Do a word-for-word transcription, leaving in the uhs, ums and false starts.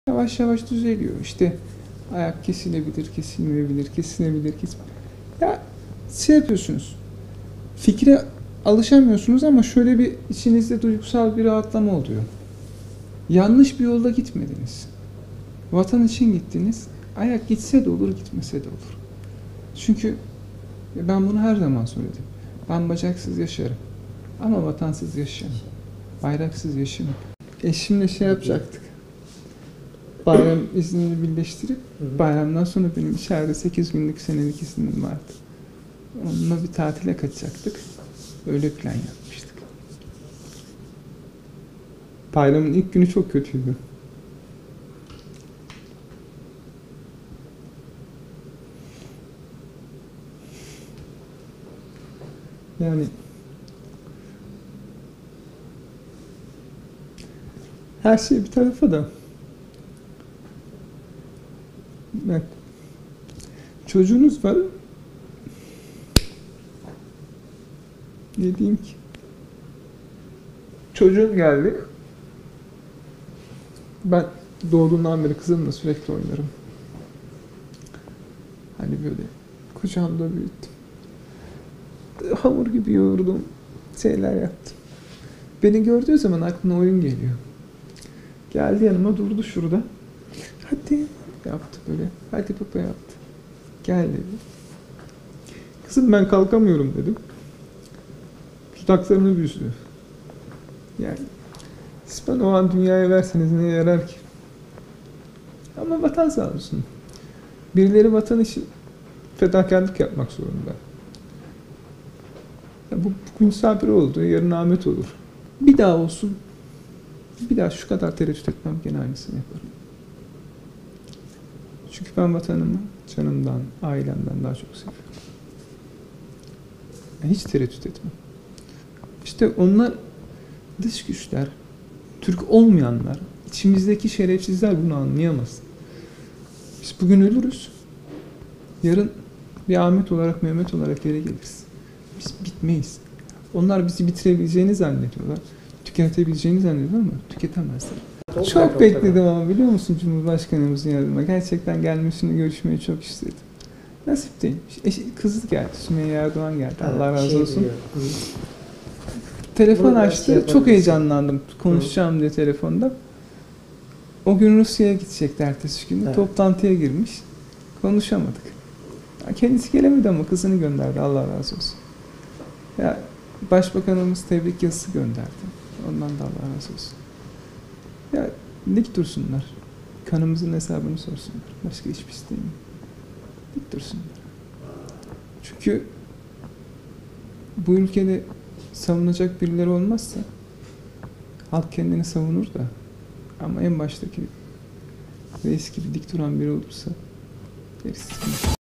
Yavaş yavaş düzeliyor. İşte ayak kesilebilir, kesilmeyebilir, kesilebilir, kesin. Ya şey yapıyorsunuz. Fikre alışamıyorsunuz ama şöyle bir içinizde duygusal bir rahatlama oluyor. Yanlış bir yolda gitmediniz. Vatan için gittiniz. Ayak gitse de olur, gitmese de olur. Çünkü ben bunu her zaman söyledim. Ben bacaksız yaşarım. Ama vatansız yaşayamam. Bayraksız yaşayamam. Eşimle şey yapacaktık. Bayram iznini birleştirip bayramdan sonra benim içeride sekiz günlük senelik iznim vardı. Onunla bir tatile kaçacaktık. Öyle plan yapmıştık. Bayramın ilk günü çok kötüydü. Yani her şey bir tarafa da bak, çocuğunuz var, ne diyeyim ki, çocuğun geldi, ben doğduğundan beri kızımla sürekli oynarım, hani böyle kucağımda büyüttüm, hamur gibi yoğurdum, şeyler yaptım. Beni gördüğü zaman aklına oyun geliyor. Geldi yanıma, durdu şurada. Hadi yaptı böyle. Hadi baba yaptı. Gel dedi. Kızım ben kalkamıyorum dedim. Dudaklarını büzdü. Yani siz bana o an dünyaya verseniz neye yarar ki? Ama vatan sağ olsun. Birileri vatan için fedakarlık yapmak zorunda. Ya bu bugün Sabri oldu, yarın Ahmet olur. Bir daha olsun. Bir daha şu kadar tereddüt etmem, gene aynısını yaparım. Çünkü ben vatanımı canımdan, ailemden daha çok seviyorum. Yani hiç tereddüt etmem. İşte onlar dış güçler, Türk olmayanlar, içimizdeki şerefsizler bunu anlayamaz. Biz bugün ölürüz. Yarın bir Ahmet olarak, Mehmet olarak geri geliriz. Biz bitmeyiz. Onlar bizi bitirebileceğini zannediyorlar. Tüketebileceğini zannediyorlar ama tüketemezler. Çok, çok bekledim ama biliyor musun Cumhurbaşkanımızın yanıma. Gerçekten gelmesini, görüşmeyi çok istedim. Nasip değil. Eşi, kızı geldi, Sümeyye Erdoğan geldi. Evet, Allah razı şey olsun. Telefon açtı, çok heyecanlandım konuşacağım diye telefonda. O gün Rusya'ya gidecekti ertesi gün. Evet. Toplantıya girmiş. Konuşamadık. Kendisi gelemedi ama kızını gönderdi. Allah razı olsun. Ya Başbakanımız tebrik yazısı gönderdi. Ondan da Allah razı olsun. Ya dik dursunlar. Kanımızın hesabını sorsunlar. Başka hiçbir isteğim yok. Dik dursunlar. Çünkü bu ülkede savunacak birileri olmazsa halk kendini savunur da ama en baştaki reis gibi dik duran biri olursa gerisi